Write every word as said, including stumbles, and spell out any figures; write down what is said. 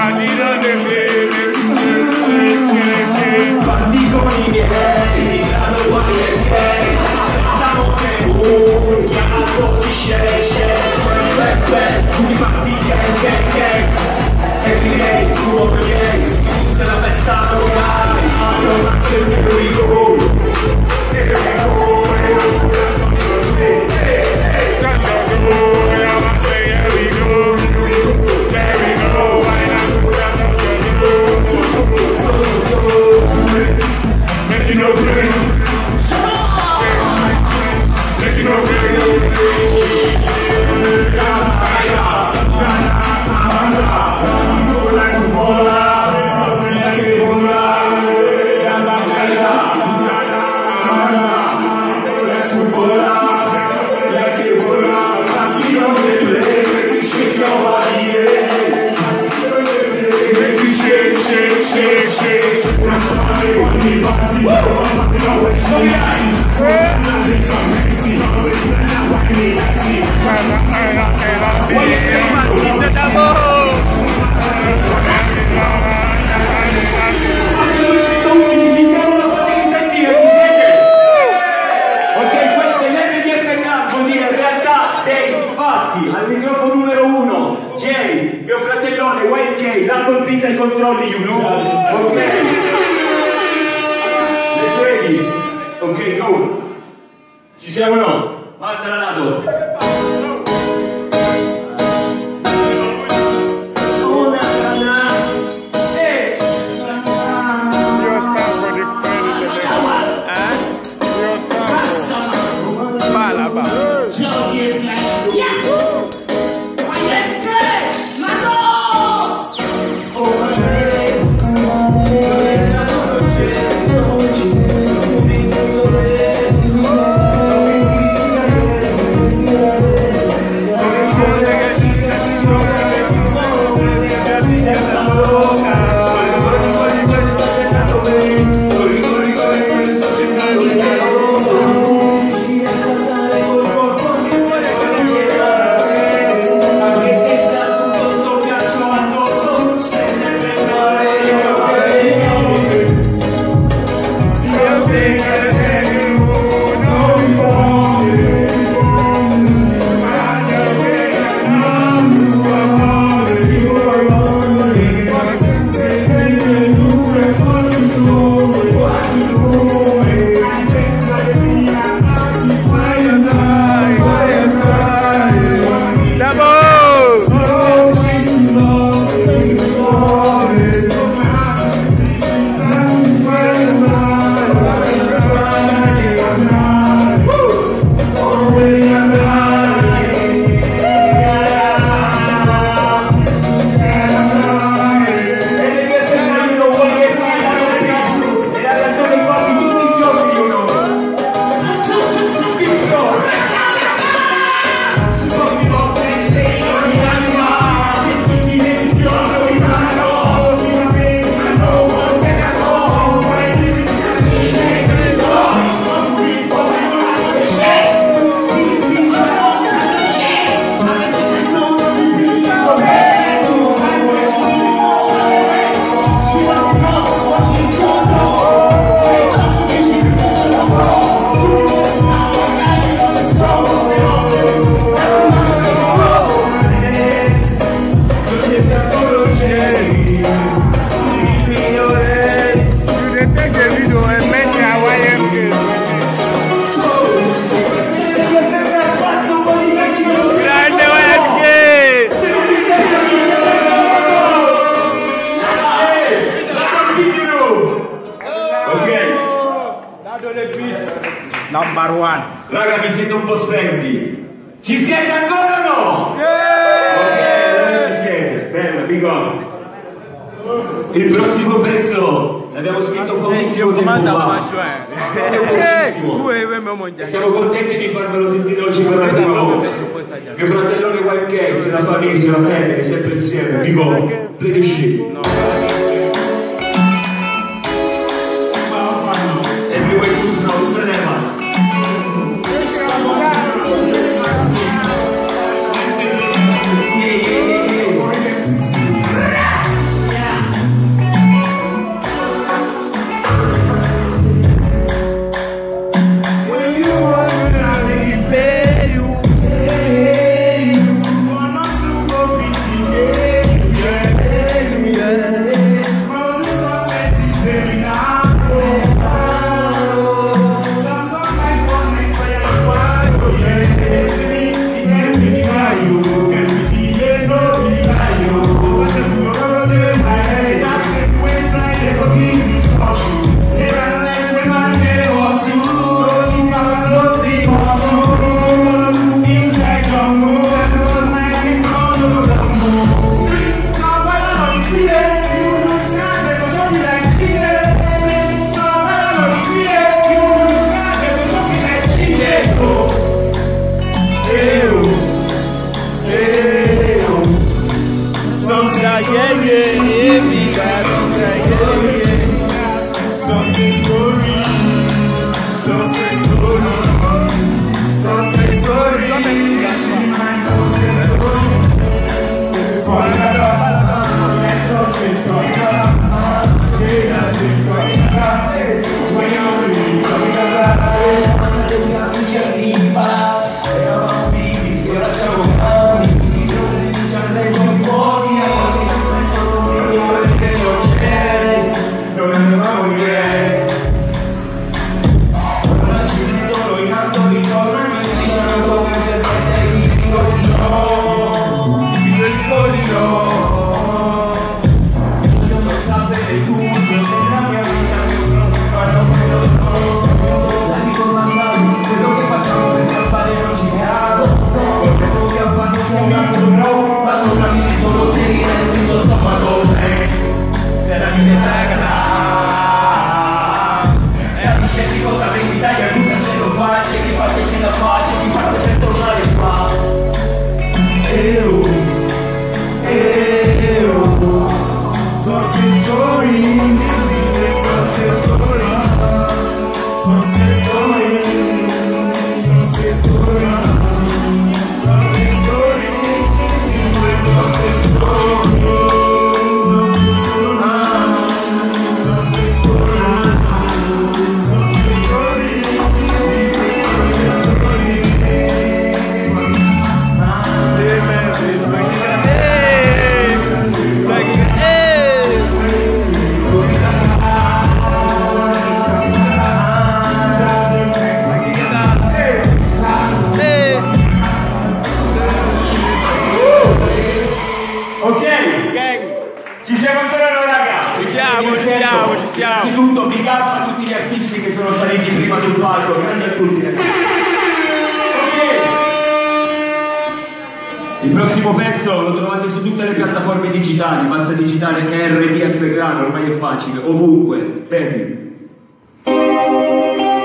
Parti con i miei, la roba è che stavo che un chiamato di share, share, pepe, tutti parti gang, gang, gang, e direi, tu lo perché, esiste la festa locale, allora se we go, here we go, making no green, making no green. Al microfono numero uno, Jay, mio fratellone, Y K, la colpita ai controlli, you know? Ok? Let's ready? Ok, go! Ci siamo o no? Mandala lato! Number one. Raga, vi siete un po' spenti. Ci siete ancora o no? Sì! Ok, allora ci siete. Bella, big on. Il prossimo pezzo l'abbiamo scritto pochissimo tempo fa. E siamo contenti di farvelo sentire oggi per la prima volta. Mio fratellone Y K, se la famiglia, se la fede, sempre insieme. Big on. Play the shit. Everywhere you go, it's the yeah, yeah, yeah, we got yeah, yeah. Success story, success story, success story, success story. Success story, eravamo vivi, ora siamo grandi, i problemi ci hanno reso fuori, non avevamo niente. Ora ci vedono in alto, ritornano e ci diciamo come se non mi ricordi no, mi ricordi no. Io non sapere tutto nella mia vita, ma non credo no. La ricomandavo, quello che facciamo per campare non ci piace. Quello che ha fatto siamo nato no, ma sopravvivi solo se rientri in tuo stomaco. Per la libertà. Scettico da l'Italia, tu ce lo fai, c'è chi parte ce la fa, c'è chi parte per tornare qua. Eo, eo, success story, success story, success story, success story, success story, success story, success story. Innanzitutto big up a tutti gli artisti che sono saliti prima sul palco, grandi a tutti ragazzi. Ok, il prossimo pezzo lo trovate su tutte le piattaforme digitali, basta digitare R D F Clan, ormai è facile, ovunque, baby.